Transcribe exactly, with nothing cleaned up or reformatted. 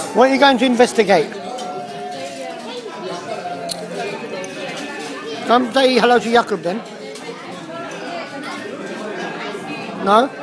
What are you going to investigate? Come say hello to Jakub then. No?